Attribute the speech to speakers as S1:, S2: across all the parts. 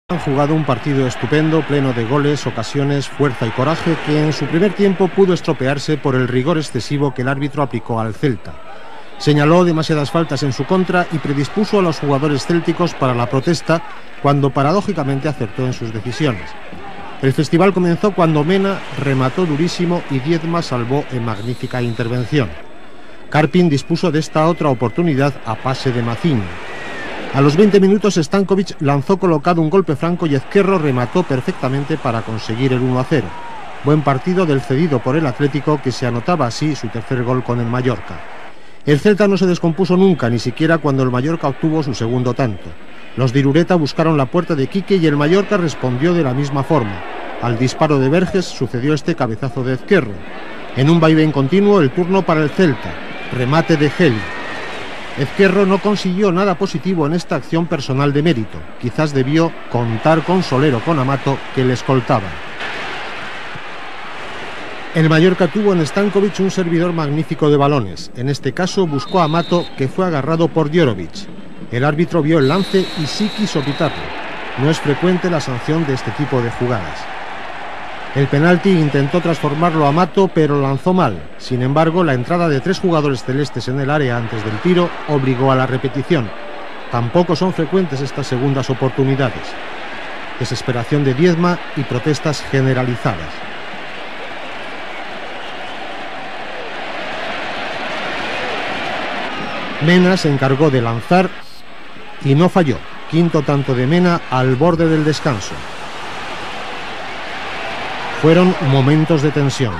S1: Han jugado un partido estupendo, pleno de goles, ocasiones, fuerza y coraje, que en su primer tiempo pudo estropearse por el rigor excesivo que el árbitro aplicó al Celta. Señaló demasiadas faltas en su contra y predispuso a los jugadores célticos para la protesta, cuando paradójicamente acertó en sus decisiones. El festival comenzó cuando Mena remató durísimo y Diezma salvó en magnífica intervención. Karpin dispuso de esta otra oportunidad a pase de Mazinho. A los 20 minutos Stankovic lanzó colocado un golpe franco y Ezquerro remató perfectamente para conseguir el 1-0. Buen partido del cedido por el Atlético, que se anotaba así su tercer gol con el Mallorca. El Celta no se descompuso nunca, ni siquiera cuando el Mallorca obtuvo su segundo tanto. Los de Irureta buscaron la puerta de Quique y el Mallorca respondió de la misma forma. Al disparo de Verges sucedió este cabezazo de Ezquerro. En un vaivén continuo, el turno para el Celta. Remate de Geli. Ezquerro no consiguió nada positivo en esta acción personal de mérito. Quizás debió contar con Soler o con Amato, que le escoltaban. El Mallorca tuvo en Stankovic un servidor magnífico de balones. En este caso buscó a Amato, que fue agarrado por Djorovic. El árbitro vio el lance y sí quiso pitarlo. No es frecuente la sanción de este tipo de jugadas. El penalti intentó transformarlo a Amato, pero lanzó mal. Sin embargo, la entrada de 3 jugadores celestes en el área antes del tiro obligó a la repetición. Tampoco son frecuentes estas segundas oportunidades. Desesperación de Diezma y protestas generalizadas. Mena se encargó de lanzar y no falló. Quinto tanto de Mena al borde del descanso. Fueron momentos de tensión.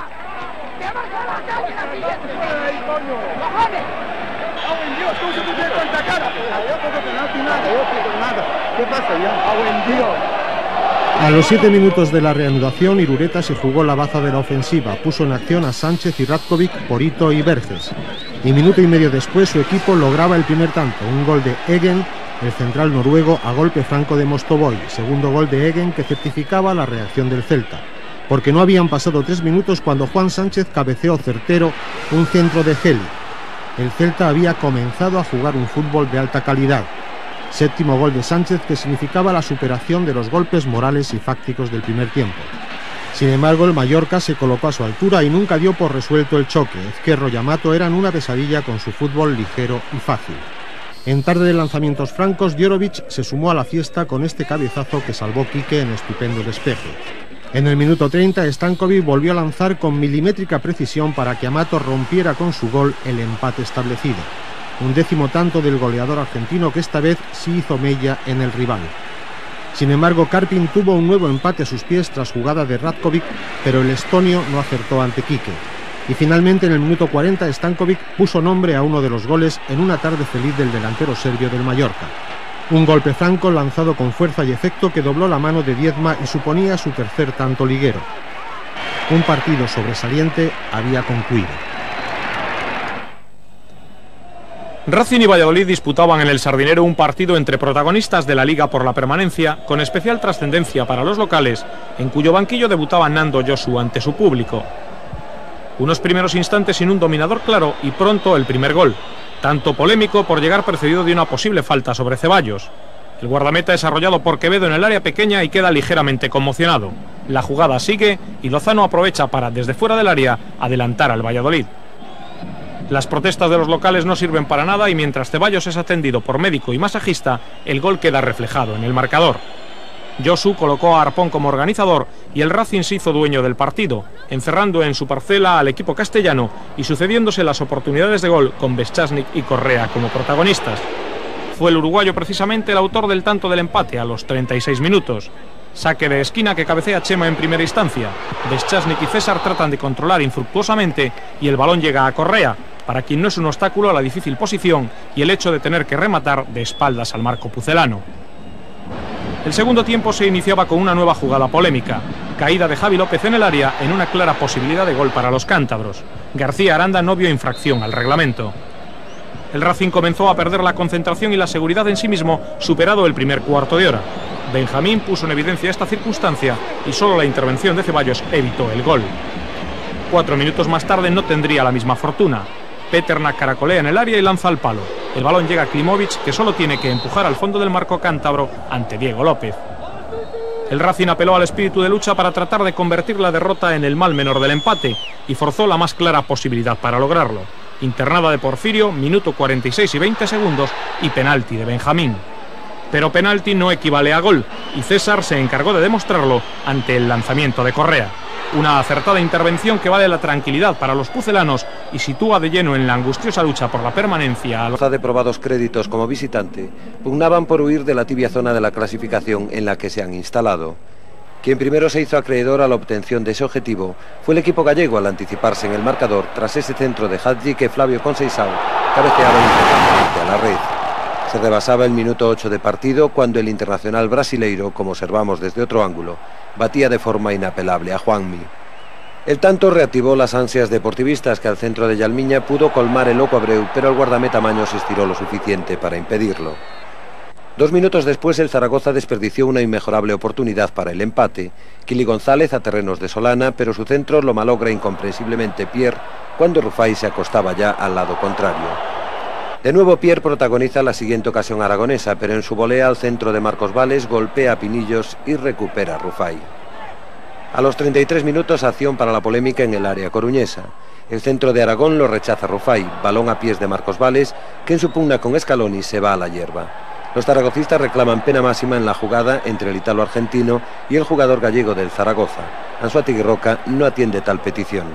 S1: A los 7 minutos de la reanudación, Irureta se jugó la baza de la ofensiva, puso en acción a Sánchez y Ratkovic, Porito y Verges. Y minuto y medio después su equipo lograba el primer tanto, un gol de Eggen, el central noruego, a golpe franco de Mostovoy. Segundo gol de Eggen que certificaba la reacción del Celta, porque no habían pasado 3 minutos cuando Juan Sánchez cabeceó certero un centro de Geli. El Celta había comenzado a jugar un fútbol de alta calidad. Séptimo gol de Sánchez, que significaba la superación de los golpes morales y fácticos del primer tiempo. Sin embargo, el Mallorca se colocó a su altura y nunca dio por resuelto el choque. Ezquerro y Amato eran una pesadilla con su fútbol ligero y fácil. En tarde de lanzamientos francos, Djorovic se sumó a la fiesta con este cabezazo que salvó Quique en estupendo despeje. En el minuto 30, Stankovic volvió a lanzar con milimétrica precisión para que Amato rompiera con su gol el empate establecido. Un 10º tanto del goleador argentino, que esta vez sí hizo mella en el rival. Sin embargo, Karpin tuvo un nuevo empate a sus pies tras jugada de Ratkovic, pero el estonio no acertó ante Quique. Y finalmente, en el minuto 40, Stankovic puso nombre a uno de los goles en una tarde feliz del delantero serbio del Mallorca. Un golpe franco lanzado con fuerza y efecto que dobló la mano de Diezma y suponía su tercer tanto liguero. Un partido sobresaliente había concluido.
S2: Racing y Valladolid disputaban en el Sardinero un partido entre protagonistas de la Liga por la permanencia, con especial trascendencia para los locales, en cuyo banquillo debutaba Nando Josu ante su público. Unos primeros instantes sin un dominador claro y pronto el primer gol, tanto polémico por llegar precedido de una posible falta sobre Ceballos. El guardameta es arrollado por Quevedo en el área pequeña y queda ligeramente conmocionado. La jugada sigue y Lozano aprovecha para, desde fuera del área, adelantar al Valladolid. Las protestas de los locales no sirven para nada y mientras Ceballos es atendido por médico y masajista, el gol queda reflejado en el marcador. Josu colocó a Arpón como organizador y el Racing se hizo dueño del partido, encerrando en su parcela al equipo castellano y sucediéndose las oportunidades de gol con Bezchasnik y Correa como protagonistas. Fue el uruguayo precisamente el autor del tanto del empate a los 36 minutos. Saque de esquina que cabecea Chema en primera instancia. Bezchasnik y César tratan de controlar infructuosamente y el balón llega a Correa, para quien no es un obstáculo a la difícil posición y el hecho de tener que rematar de espaldas al marco pucelano. El segundo tiempo se iniciaba con una nueva jugada polémica, caída de Javi López en el área en una clara posibilidad de gol para los cántabros. García Aranda no vio infracción al reglamento. El Racing comenzó a perder la concentración y la seguridad en sí mismo, superado el primer cuarto de hora. Benjamín puso en evidencia esta circunstancia y solo la intervención de Ceballos evitó el gol. 4 minutos más tarde no tendría la misma fortuna. Peternak caracolea en el área y lanza al palo. El balón llega a Klimovic, que solo tiene que empujar al fondo del marco cántabro ante Diego López. El Racing apeló al espíritu de lucha para tratar de convertir la derrota en el mal menor del empate y forzó la más clara posibilidad para lograrlo. Internada de Porfirio, minuto 46 y 20 segundos y penalti de Benjamín. Pero penalti no equivale a gol y César se encargó de demostrarlo ante el lanzamiento de Correa. Una acertada intervención que vale la tranquilidad para los pucelanos y sitúa de lleno en la angustiosa lucha por la permanencia a los
S3: de probados créditos como visitante, pugnaban por huir de la tibia zona de la clasificación en la que se han instalado. Quien primero se hizo acreedor a la obtención de ese objetivo fue el equipo gallego al anticiparse en el marcador tras ese centro de Hadji que Flavio Conceição cabeceaba impresionante a la red. Se rebasaba el minuto 8 de partido cuando el internacional brasileiro, como observamos desde otro ángulo, batía de forma inapelable a Juanmi. El tanto reactivó las ansias deportivistas que al centro de Yalmiña pudo colmar el loco Abreu, pero el guardameta Maño se estiró lo suficiente para impedirlo. 2 minutos después el Zaragoza desperdició una inmejorable oportunidad para el empate. Kili González a terrenos de Solana, pero su centro lo malogra incomprensiblemente Pierre cuando Rufai se acostaba ya al lado contrario. De nuevo Pierre protagoniza la siguiente ocasión aragonesa, pero en su volea al centro de Marcos Vales golpea a Pinillos y recupera a Rufai. A los 33 minutos acción para la polémica en el área coruñesa. El centro de Aragón lo rechaza Rufai, balón a pies de Marcos Vales, que en su pugna con Scaloni se va a la hierba. Los zaragocistas reclaman pena máxima en la jugada entre el italo-argentino y el jugador gallego del Zaragoza. Anzuategui Roca no atiende tal petición.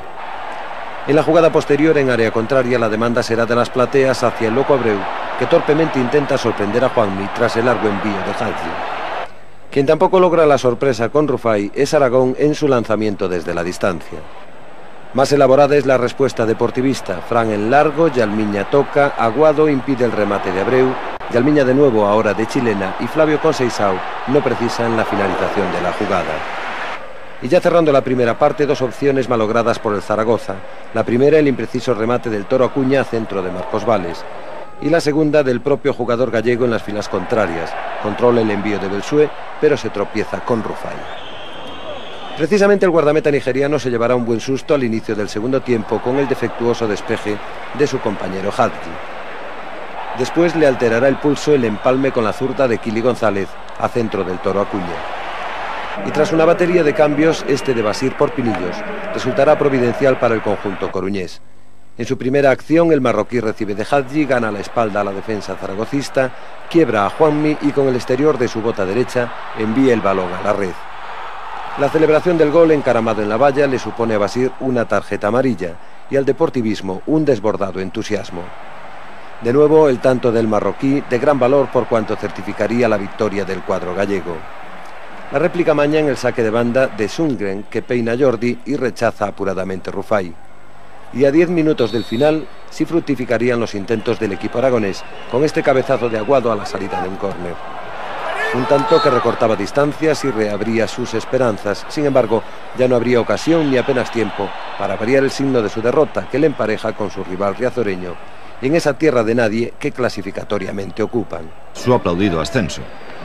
S3: En la jugada posterior, en área contraria, la demanda será de las plateas hacia el loco Abreu, que torpemente intenta sorprender a Juanmi tras el largo envío de Hadji. Quien tampoco logra la sorpresa con Rufai es Aragón en su lanzamiento desde la distancia. Más elaborada es la respuesta deportivista. Fran en largo, Yalmiña toca, Aguado impide el remate de Abreu, Yalmiña de nuevo ahora de chilena y Flavio Conceição no precisan la finalización de la jugada. Y ya cerrando la primera parte, 2 opciones malogradas por el Zaragoza. La primera, el impreciso remate del Toro Acuña a centro de Marcos Vales. Y la segunda, del propio jugador gallego en las filas contrarias. Controla el envío de Belsué, pero se tropieza con Rufai. Precisamente el guardameta nigeriano se llevará un buen susto al inicio del segundo tiempo con el defectuoso despeje de su compañero Hadji. Después le alterará el pulso el empalme con la zurda de Kili González a centro del Toro Acuña. Y tras una batería de cambios, este de Basir por Pinillos resultará providencial para el conjunto coruñés. En su primera acción, el marroquí recibe de Hadji, gana la espalda a la defensa zaragocista, quiebra a Juanmi y con el exterior de su bota derecha envía el balón a la red. La celebración del gol encaramado en la valla le supone a Basir una tarjeta amarilla y al deportivismo un desbordado entusiasmo. De nuevo, el tanto del marroquí de gran valor por cuanto certificaría la victoria del cuadro gallego. La réplica Maña en el saque de banda de Sundgren, que peina a Jordi y rechaza apuradamente Rufai. Y a 10 minutos del final sí fructificarían los intentos del equipo aragonés con este cabezazo de Aguado a la salida de un córner. Un tanto que recortaba distancias y reabría sus esperanzas. Sin embargo, ya no habría ocasión ni apenas tiempo para variar el signo de su derrota, que le empareja con su rival riazoreño en esa tierra de nadie que clasificatoriamente ocupan.
S4: Su aplaudido ascenso,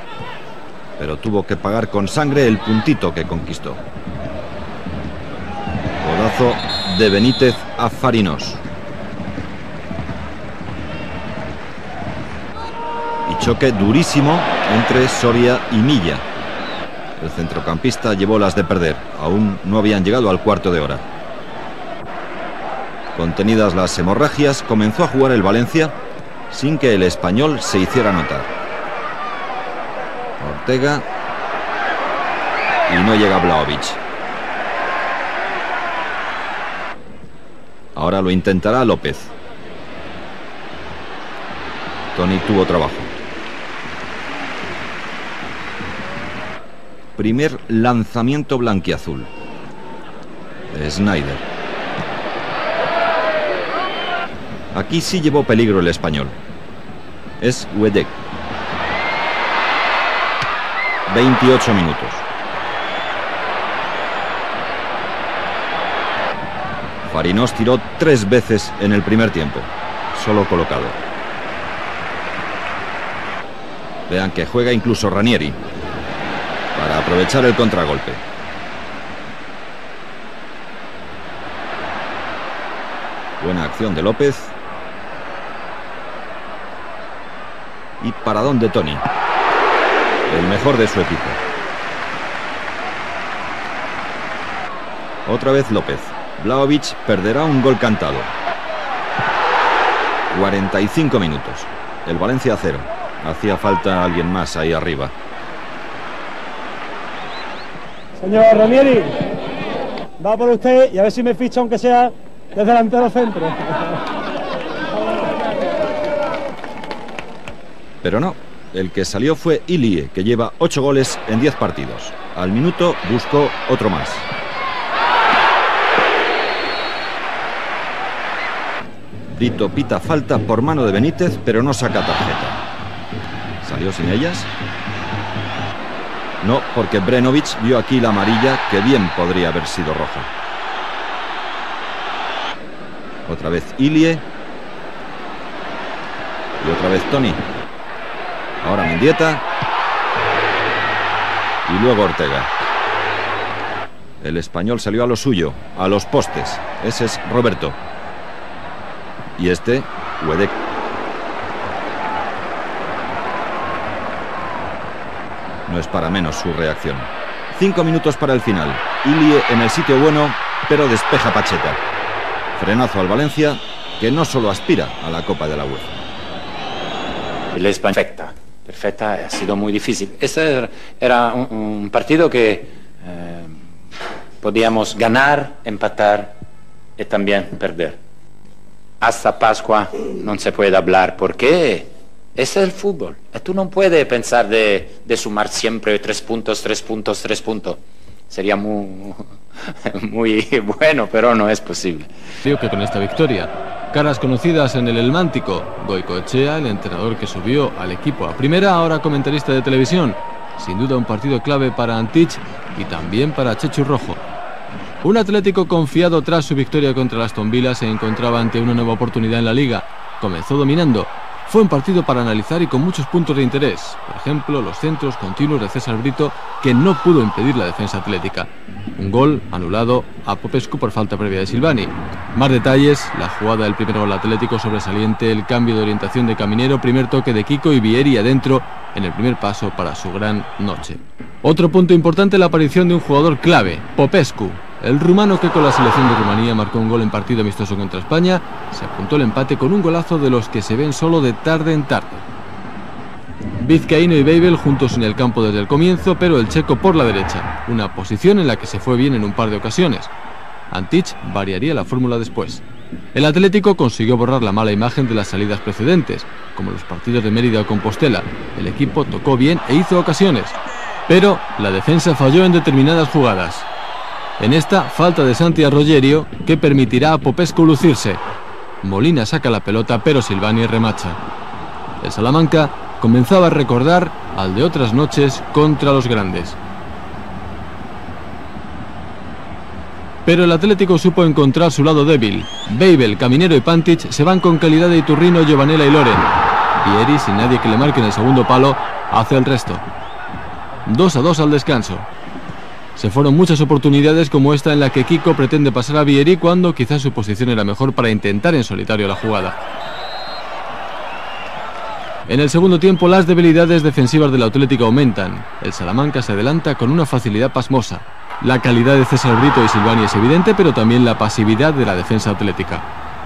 S4: pero tuvo que pagar con sangre el puntito que conquistó. Codazo de Benítez a Fariñós. Y choque durísimo entre Soria y Milla. El centrocampista llevó las de perder. Aún no habían llegado al cuarto de hora. Contenidas las hemorragias, comenzó a jugar el Valencia sin que el español se hiciera notar. Ortega y no llega Vlahovic. Ahora lo intentará López. Toni tuvo trabajo. Primer lanzamiento blanquiazul. Snyder. Aquí sí llevó peligro el español. Es Wedek. 28 minutos. Fariñós tiró 3 veces en el primer tiempo. Solo colocado. Vean que juega incluso Ranieri para aprovechar el contragolpe. Buena acción de López. Y paradón de Toni, el mejor de su equipo. Otra vez López. Vlahovic perderá un gol cantado. 45 minutos. El Valencia 0. Hacía falta alguien más ahí arriba.
S5: Señor Ranieri, va por usted y a ver si me ficha aunque sea de delantero centro.
S4: Pero no, el que salió fue Ilie, que lleva 8 goles en 10 partidos. Al minuto buscó otro más. Dito pita falta por mano de Benítez, pero no saca tarjeta. ¿Salió sin ellas? No, porque Brenovic vio aquí la amarilla, que bien podría haber sido roja. Otra vez Ilie. Y otra vez Toni. Ahora Mendieta. Y luego Ortega. El español salió a lo suyo, a los postes. Ese es Roberto. Y este, Wedek. No es para menos su reacción. 5 minutos para el final. Ilie en el sitio bueno, pero despeja Pacheta. Frenazo al Valencia, que no solo aspira a la Copa de la UEFA.
S6: El España perfecta, ha sido muy difícil. Ese era un partido que podíamos ganar, empatar y también perder. Hasta Pascua no se puede hablar porque ese es el fútbol. Tú no puedes pensar de sumar siempre 3 puntos, 3 puntos, 3 puntos. Sería muy bueno, pero no es posible.
S7: Creo que con esta victoria, caras conocidas en el Elmántico, Goicoechea, el entrenador que subió al equipo a primera, ahora comentarista de televisión. Sin duda un partido clave para Antich y también para Chechu Rojo. Un Atlético confiado tras su victoria contra el Aston Villa se encontraba ante una nueva oportunidad en la Liga. Comenzó dominando. Fue un partido para analizar y con muchos puntos de interés. Por ejemplo, los centros continuos de César Brito, que no pudo impedir la defensa atlética. Un gol anulado a Popescu por falta previa de Silvani. Más detalles, la jugada del primer gol atlético sobresaliente, el cambio de orientación de Caminero, primer toque de Kiko y Vieri adentro en el primer paso para su gran noche. Otro punto importante, la aparición de un jugador clave, Popescu. El rumano que con la selección de Rumanía marcó un gol en partido amistoso contra España, se apuntó el empate con un golazo de los que se ven solo de tarde en tarde. Vizcaíno y Babel juntos en el campo desde el comienzo, pero el checo por la derecha, una posición en la que se fue bien en un par de ocasiones. Antich variaría la fórmula después. El Atlético consiguió borrar la mala imagen de las salidas precedentes, como los partidos de Mérida o Compostela. El equipo tocó bien e hizo ocasiones, pero la defensa falló en determinadas jugadas. En esta, falta de Santi a Rogerio, que permitirá a Popescu lucirse. Molina saca la pelota, pero Silvani remacha. El Salamanca comenzaba a recordar al de otras noches contra los grandes. Pero el Atlético supo encontrar su lado débil. Babel, Caminero y Pantic se van con calidad de Iturrino, Giovanella y Loren. Vieri, sin nadie que le marque en el segundo palo, hace el resto. 2-2 al descanso. Se fueron muchas oportunidades como esta en la que Kiko pretende pasar a Vieri cuando quizás su posición era mejor para intentar en solitario la jugada. En el segundo tiempo las debilidades defensivas del Atlético aumentan. El Salamanca se adelanta con una facilidad pasmosa. La calidad de César Brito y Silvani es evidente, pero también la pasividad de la defensa atlética.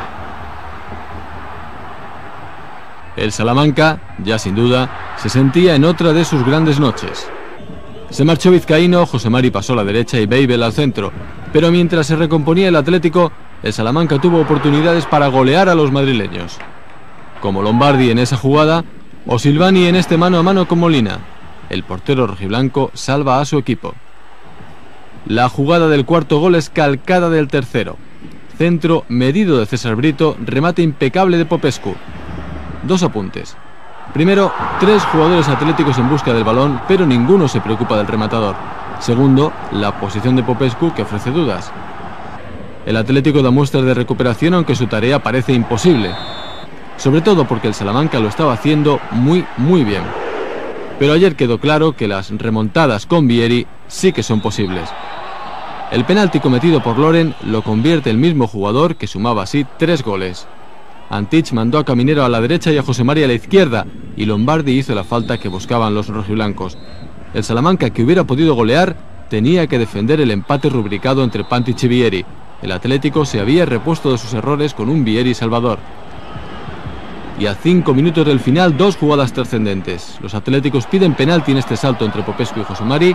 S7: El Salamanca, ya sin duda, se sentía en otra de sus grandes noches. Se marchó Vizcaíno, José Mari pasó a la derecha y Babel al centro. Pero mientras se recomponía el Atlético, el Salamanca tuvo oportunidades para golear a los madrileños. Como Lombardi en esa jugada, o Silvani en este mano a mano con Molina. El portero rojiblanco salva a su equipo. La jugada del cuarto gol es calcada del tercero. Centro medido de César Brito, remate impecable de Popescu. 2 apuntes. Primero, 3 jugadores atléticos en busca del balón, pero ninguno se preocupa del rematador. Segundo, la posición de Popescu, que ofrece dudas. El Atlético da muestras de recuperación, aunque su tarea parece imposible. Sobre todo porque el Salamanca lo estaba haciendo muy bien. Pero ayer quedó claro que las remontadas con Vieri sí que son posibles. El penalti cometido por Loren lo convierte el mismo jugador, que sumaba así 3 goles. Antich mandó a Caminero a la derecha y a José María a la izquierda, y Lombardi hizo la falta que buscaban los rojiblancos. El Salamanca, que hubiera podido golear, tenía que defender el empate rubricado entre Pantic y Vieri. El Atlético se había repuesto de sus errores con un Vieri salvador. Y a 5 minutos del final, 2 jugadas trascendentes. Los atléticos piden penalti en este salto entre Popescu y José Mari.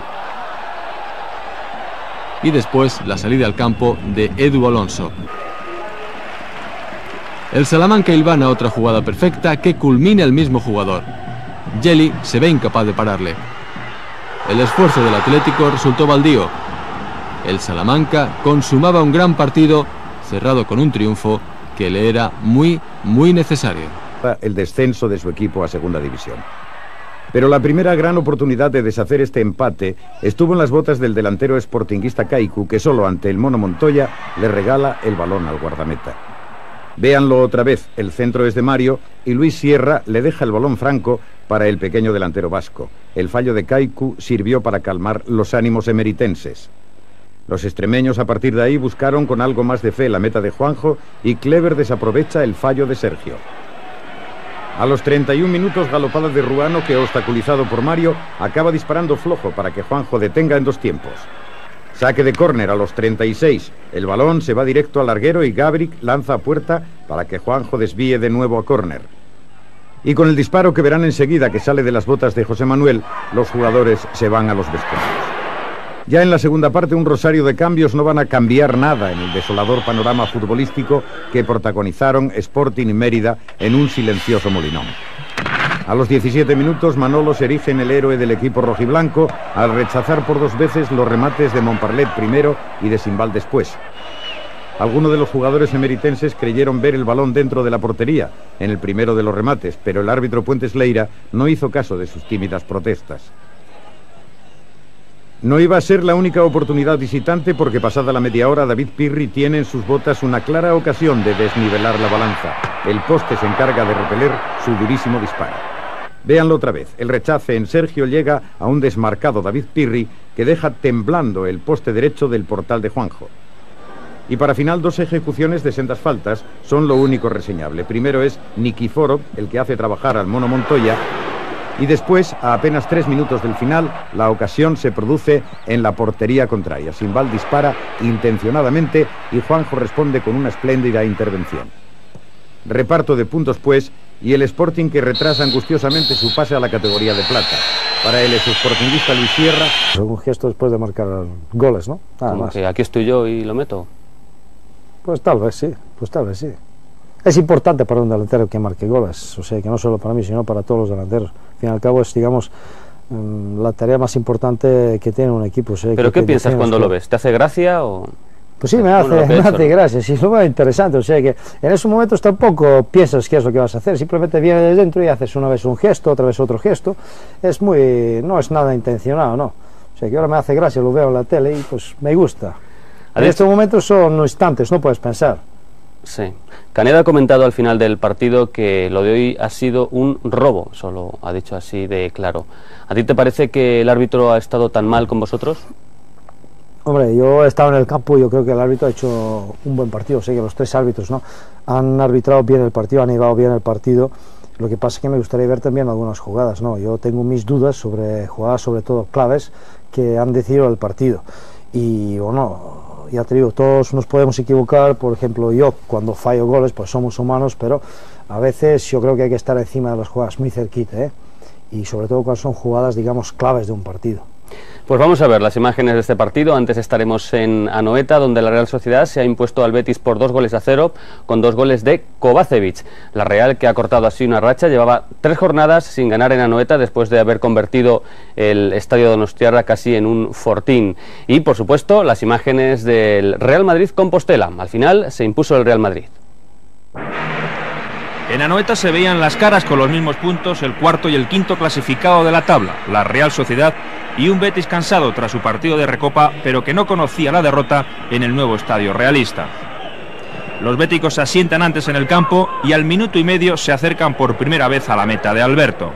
S7: Y después la salida al campo de Edu Alonso. El Salamanca hilvana otra jugada perfecta que culmina el mismo jugador. Geli se ve incapaz de pararle. El esfuerzo del Atlético resultó baldío. El Salamanca consumaba un gran partido, cerrado con un triunfo que le era muy necesario.
S8: El descenso de su equipo a segunda división. Pero la primera gran oportunidad de deshacer este empate estuvo en las botas del delantero sportinguista Kaiku, que solo ante el Mono Montoya le regala el balón al guardameta. Véanlo otra vez, el centro es de Mario y Luis Sierra le deja el balón franco para el pequeño delantero vasco. El fallo de Kaiku sirvió para calmar los ánimos emeritenses. Los extremeños a partir de ahí buscaron con algo más de fe la meta de Juanjo y Clever desaprovecha el fallo de Sergio. A los 31 minutos, galopada de Ruano, que obstaculizado por Mario, acaba disparando flojo para que Juanjo detenga en 2 tiempos. Saque de córner a los 36. El balón se va directo al larguero y Gabric lanza a puerta para que Juanjo desvíe de nuevo a córner. Y con el disparo que verán enseguida que sale de las botas de José Manuel, los jugadores se van a los vestuarios. Ya en la segunda parte, un rosario de cambios no van a cambiar nada en el desolador panorama futbolístico que protagonizaron Sporting y Mérida en un silencioso Molinón. A los 17 minutos, Manolo se erige en el héroe del equipo rojiblanco al rechazar por 2 veces los remates de Montparlet primero y de Simbal después. Algunos de los jugadores emeritenses creyeron ver el balón dentro de la portería en el primero de los remates, pero el árbitro Puentes Leira no hizo caso de sus tímidas protestas. No iba a ser la única oportunidad visitante porque pasada la media hora David Pirri tiene en sus botas una clara ocasión de desnivelar la balanza. El poste se encarga de repeler su durísimo disparo. Véanlo otra vez. El rechace en Sergio llega a un desmarcado David Pirri que deja temblando el poste derecho del portal de Juanjo. Y para final, 2 ejecuciones de sendas faltas son lo único reseñable. Primero es Nikiforov, el que hace trabajar al Mono Montoya. Y después, a apenas 3 minutos del final, la ocasión se produce en la portería contraria. Simbal dispara intencionadamente y Juanjo responde con una espléndida intervención. Reparto de puntos, pues, y el Sporting que retrasa angustiosamente su pase a la categoría de plata. Para el exsportinguista Luis Sierra...
S9: Un gesto después de marcar goles, ¿no? Nada más.
S10: Que aquí estoy yo y lo meto.
S9: Pues tal vez sí, Es importante para un delantero que marque goles, o sea, que no solo para mí, sino para todos los delanteros. Al fin y al cabo es, digamos, la tarea más importante que tiene un equipo. O sea,
S10: ¿pero qué piensas cuando lo ves? ¿Te hace gracia o...?
S9: Pues sí, me hace gracia, sí, lo veo interesante, o sea que en esos momentos tampoco piensas qué es lo que vas a hacer, simplemente vienes de dentro y haces una vez un gesto, otra vez otro gesto, no es nada intencionado, ¿no? O sea que ahora me hace gracia, lo veo en la tele y pues me gusta. En estos momentos son instantes, no puedes pensar.
S10: Sí. Canedo ha comentado al final del partido que lo de hoy ha sido un robo, solo ha dicho así de claro. ¿A ti te parece que el árbitro ha estado tan mal con vosotros?
S9: Hombre, yo he estado en el campo y yo creo que el árbitro ha hecho un buen partido. O sea que los 3 árbitros, ¿no?, han arbitrado bien el partido, han llevado bien el partido. Lo que pasa es que me gustaría ver también algunas jugadas, ¿no? Yo tengo mis dudas sobre jugadas, sobre todo claves, que han decidido el partido. Y bueno, ya te digo, todos nos podemos equivocar. Por ejemplo, yo cuando fallo goles, pues somos humanos, pero a veces yo creo que hay que estar encima de las jugadas, muy cerquita, ¿eh? Y sobre todo cuando son jugadas, digamos, claves de un partido.
S10: Pues vamos a ver las imágenes de este partido. Antes estaremos en Anoeta, donde la Real Sociedad se ha impuesto al Betis por 2-0, con 2 goles de Kovacevic. La Real, que ha cortado así una racha, llevaba 3 jornadas sin ganar en Anoeta después de haber convertido el estadio Donostiarra casi en un fortín. Y, por supuesto, las imágenes del Real Madrid-Compostela. Al final se impuso el Real Madrid.
S2: En Anoeta se veían las caras con los mismos puntos el cuarto y el quinto clasificado de la tabla, la Real Sociedad, y un Betis cansado tras su partido de Recopa, pero que no conocía la derrota en el nuevo estadio realista. Los béticos se asientan antes en el campo y al minuto y medio se acercan por primera vez a la meta de Alberto.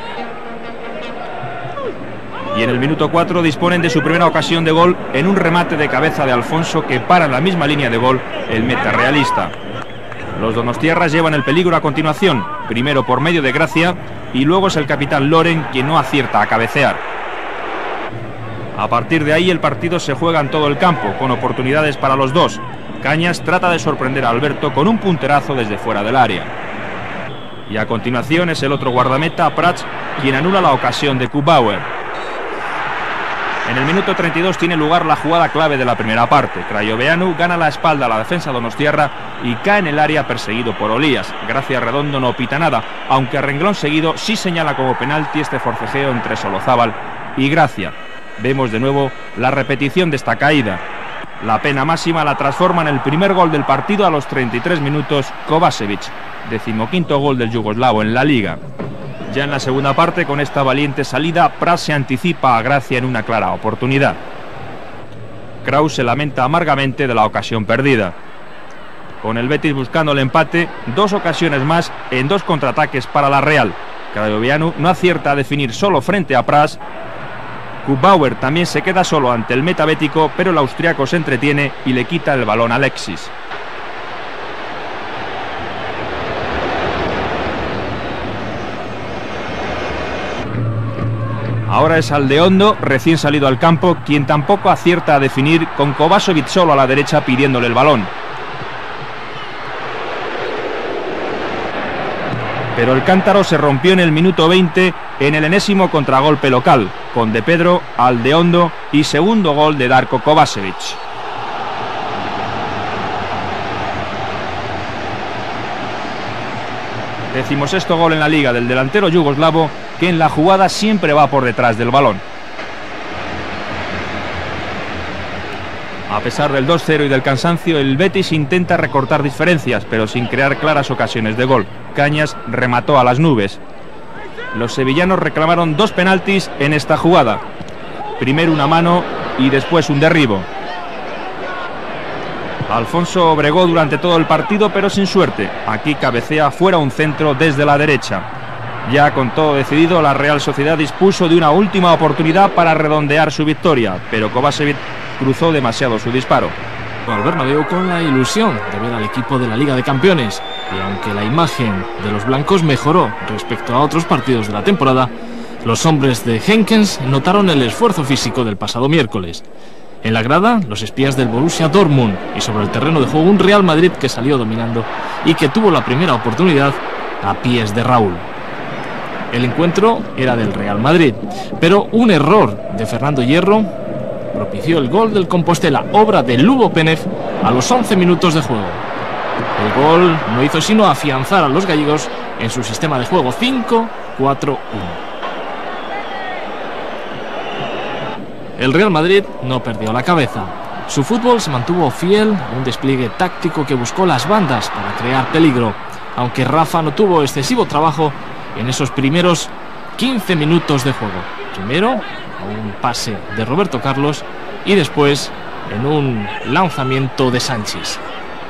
S2: Y en el minuto 4 disponen de su primera ocasión de gol en un remate de cabeza de Alfonso que para en la misma línea de gol el meta realista. Los donostiarras llevan el peligro a continuación, primero por medio de Gracia y luego es el capitán Loren quien no acierta a cabecear.
S11: A partir de ahí el partido se juega en todo el campo, con oportunidades para los dos. Cañas trata de sorprender a Alberto con un punterazo desde fuera del área. Y a continuación es el otro guardameta, Prats, quien anula la ocasión de Kubauer. En el minuto 32 tiene lugar la jugada clave de la primera parte. Crayoveanu gana la espalda a la defensa donostiarra y cae en el área perseguido por Olías. Gracia Redondo no pita nada, aunque a renglón seguido sí señala como penalti este forcejeo entre Solozábal y Gracia. Vemos de nuevo la repetición de esta caída. La pena máxima la transforma en el primer gol del partido a los 33 minutos Kovačević, 15º gol del yugoslavo en la Liga. Ya en la segunda parte, con esta valiente salida, Prats se anticipa a Gracia en una clara oportunidad. Kraus se lamenta amargamente de la ocasión perdida. Con el Betis buscando el empate, 2 ocasiones más en 2 contraataques para la Real. Crayoveanu no acierta a definir solo frente a Prats. Kubauer también se queda solo ante el meta bético, pero el austriaco se entretiene y le quita el balón a Alexis. Ahora es Aldeondo, recién salido al campo, quien tampoco acierta a definir, con Kovačević solo a la derecha pidiéndole el balón. Pero el cántaro se rompió en el minuto 20 en el enésimo contragolpe local, con De Pedro, Aldeondo y segundo gol de Darko Kovačević. Decimosexto gol en la Liga del delantero yugoslavo, que en la jugada siempre va por detrás del balón. A pesar del 2-0 y del cansancio, el Betis intenta recortar diferencias, pero sin crear claras ocasiones de gol. Cañas remató a las nubes. Los sevillanos reclamaron 2 penaltis en esta jugada. Primero una mano y después un derribo. Alfonso bregó durante todo el partido, pero sin suerte. Aquí cabecea fuera un centro desde la derecha. Ya con todo decidido, la Real Sociedad dispuso de una última oportunidad para redondear su victoria, pero Kovačević cruzó demasiado su disparo.
S12: Al Bernabéu con la ilusión de ver al equipo de la Liga de Campeones, y aunque la imagen de los blancos mejoró respecto a otros partidos de la temporada, los hombres de Henkens notaron el esfuerzo físico del pasado miércoles. En la grada, los espías del Borussia Dortmund, y sobre el terreno de juego un Real Madrid que salió dominando y que tuvo la primera oportunidad a pies de Raúl. El encuentro era del Real Madrid, pero un error de Fernando Hierro propició el gol del Compostela, obra de Lubo Penev, a los 11 minutos de juego. El gol no hizo sino afianzar a los gallegos en su sistema de juego 5-4-1. El Real Madrid no perdió la cabeza. Su fútbol se mantuvo fiel a un despliegue táctico que buscó las bandas para crear peligro, aunque Rafa no tuvo excesivo trabajo en esos primeros 15 minutos de juego. Primero, un pase de Roberto Carlos y después en un lanzamiento de Sánchez.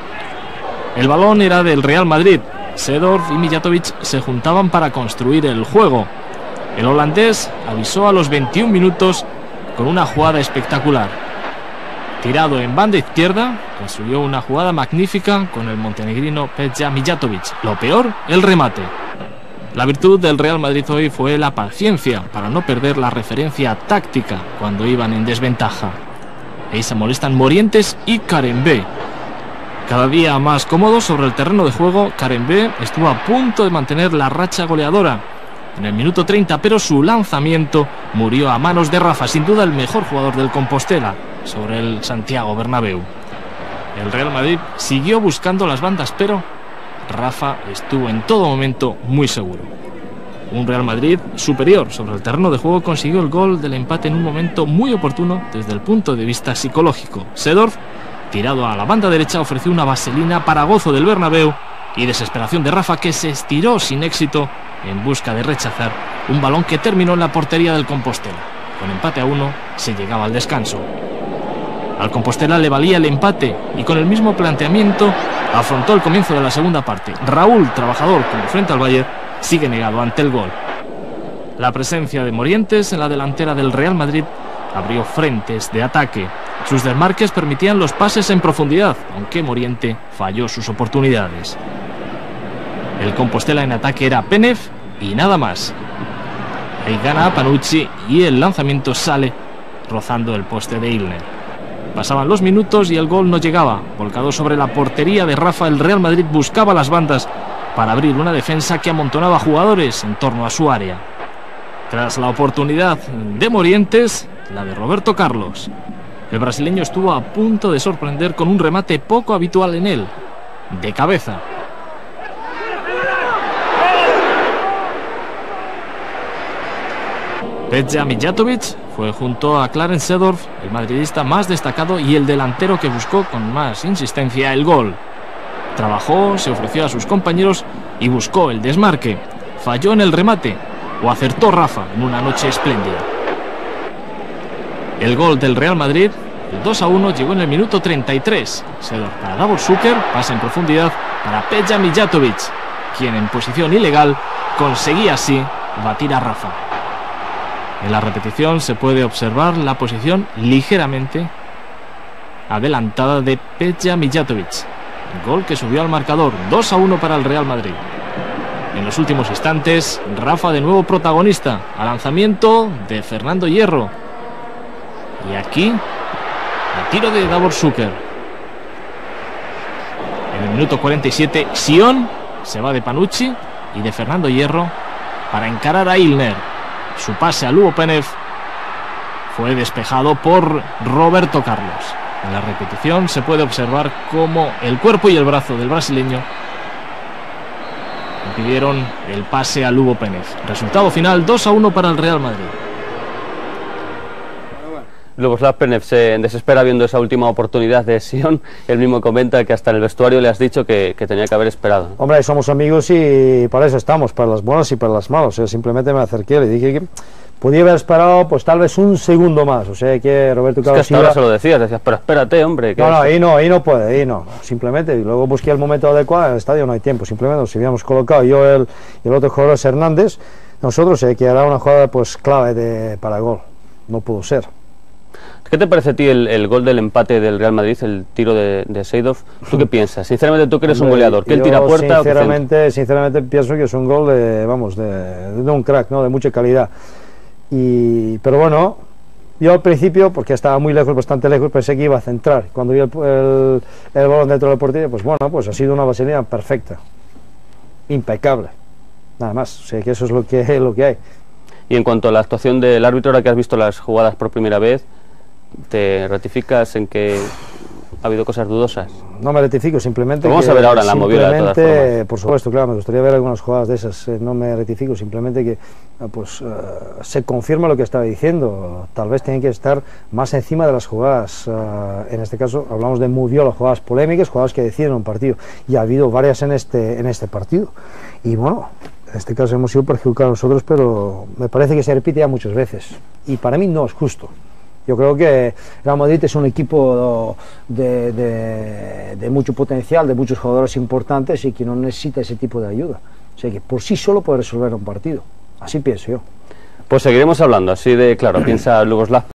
S12: El balón era del Real Madrid. Seedorf y Mijatovic se juntaban para construir el juego. El holandés avisó a los 21 minutos con una jugada espectacular. Tirado en banda izquierda, construyó una jugada magnífica con el montenegrino Peja Mijatovic. Lo peor, el remate. La virtud del Real Madrid hoy fue la paciencia para no perder la referencia táctica cuando iban en desventaja. Ahí se molestan Morientes y Karembé. Cada día más cómodo sobre el terreno de juego, Karembé estuvo a punto de mantener la racha goleadora en el minuto 30, pero su lanzamiento murió a manos de Rafa, sin duda el mejor jugador del Compostela, sobre el Santiago Bernabéu. El Real Madrid siguió buscando las bandas, pero Rafa estuvo en todo momento muy seguro. Un Real Madrid superior sobre el terreno de juego consiguió el gol del empate en un momento muy oportuno desde el punto de vista psicológico. Seedorf, tirado a la banda derecha, ofreció una vaselina para gozo del Bernabéu y desesperación de Rafa, que se estiró sin éxito en busca de rechazar un balón que terminó en la portería del Compostela. Con empate a 1 se llegaba al descanso. Al Compostela le valía el empate y con el mismo planteamiento afrontó el comienzo de la segunda parte. Raúl, trabajador como frente al Bayern, sigue negado ante el gol. La presencia de Morientes en la delantera del Real Madrid abrió frentes de ataque. Sus desmarques permitían los pases en profundidad, aunque Moriente falló sus oportunidades. El Compostela en ataque era Penev y nada más. Ahí gana Panucci y el lanzamiento sale rozando el poste de Ilner. Pasaban los minutos y el gol no llegaba. Volcado sobre la portería de Rafa, el Real Madrid buscaba las bandas para abrir una defensa que amontonaba jugadores en torno a su área. Tras la oportunidad de Morientes, la de Roberto Carlos. El brasileño estuvo a punto de sorprender con un remate poco habitual en él, de cabeza. Peja Mijatovic fue junto a Clarence Seedorf el madridista más destacado y el delantero que buscó con más insistencia el gol. Trabajó, se ofreció a sus compañeros y buscó el desmarque. Falló en el remate o acertó Rafa en una noche espléndida. El gol del Real Madrid, el 2-1, llegó en el minuto 33. Seedorf para Davor Šuker, pase en profundidad para Peja Mijatovic, quien en posición ilegal conseguía así batir a Rafa. En la repetición se puede observar la posición ligeramente adelantada de Peja Mijatovic. Gol que subió al marcador, 2-1 para el Real Madrid. En los últimos instantes, Rafa de nuevo protagonista, a lanzamiento de Fernando Hierro. Y aquí, el tiro de Davor Šuker. En el minuto 47, Sion se va de Panucci y de Fernando Hierro para encarar a Ilner. Su pase a Lubo Penev fue despejado por Roberto Carlos. En la repetición se puede observar cómo el cuerpo y el brazo del brasileño impidieron el pase a Lubo Penev. Resultado final, 2-1 para el Real Madrid.
S10: Luboslav Penev se desespera viendo esa última oportunidad de Sion. Él mismo comenta que hasta en el vestuario le has dicho que tenía que haber esperado.
S9: Hombre, somos amigos y para eso estamos, para las buenas y para las malas. O sea, simplemente me acerqué y le dije que podía haber esperado pues tal vez un segundo más. O sea que Roberto Carlos...
S10: Es que hasta ahora se lo decías, pero espérate, hombre.
S9: No, ahí no puede, ahí no. Simplemente, y luego busqué el momento adecuado, en el estadio no hay tiempo. Simplemente nos habíamos colocado yo y el otro jugador es Hernández. Nosotros, que era una jugada pues clave para gol. No pudo ser.
S10: ¿Qué te parece a ti el gol del empate del Real Madrid, el tiro de Seedorf? ¿Tú qué piensas? Sinceramente, tú que eres un goleador, ¿que él tira a puerta
S9: sinceramente pienso que es un gol de un crack, ¿no? De mucha calidad. Pero bueno, yo al principio, porque estaba muy lejos, bastante lejos, pensé que iba a centrar. Cuando vi el balón dentro de la portería, pues bueno, pues ha sido una vaselina perfecta, impecable, nada más. O sea que eso es lo que hay.
S10: Y en cuanto a la actuación del árbitro, ahora que has visto las jugadas por primera vez, ¿te ratificas en que ha habido cosas dudosas?
S9: No me rectifico, simplemente...
S10: Vamos a ver ahora en la movida de todas formas.
S9: Por supuesto, claro, me gustaría ver algunas jugadas de esas. No me rectifico, simplemente que se confirma lo que estaba diciendo. Tal vez tienen que estar más encima de las jugadas. En este caso hablamos de Murió, jugadas polémicas, jugadas que deciden un partido. Y ha habido varias en este partido. Y bueno, en este caso hemos sido perjudicados nosotros, pero me parece que se repite ya muchas veces. Y para mí no es justo. Yo creo que Real Madrid es un equipo de mucho potencial, de muchos jugadores importantes y que no necesita ese tipo de ayuda. O sea que por sí solo puede resolver un partido. Así pienso yo.
S10: Pues seguiremos hablando, así de claro, piensa Luboslav